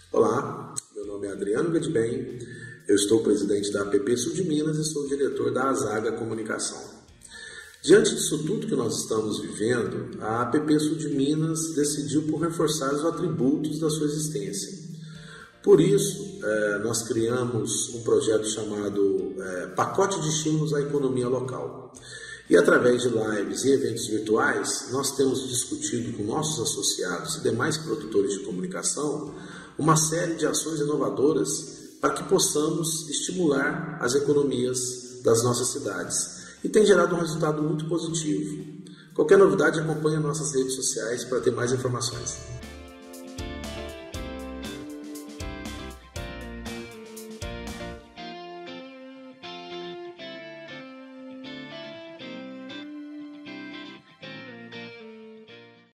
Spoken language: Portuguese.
Olá, meu nome é Adriano Gadibem, eu estou presidente da APP Sul de Minas e sou diretor da Azaga Comunicação. Diante disso tudo que nós estamos vivendo, a APP Sul de Minas decidiu por reforçar os atributos da sua existência. Por isso, nós criamos um projeto chamado Pacote de Estímulos à Economia Local. E através de lives e eventos virtuais, nós temos discutido com nossos associados e demais produtores de comunicação uma série de ações inovadoras para que possamos estimular as economias das nossas cidades. E tem gerado um resultado muito positivo. Qualquer novidade, acompanhe nossas redes sociais para ter mais informações.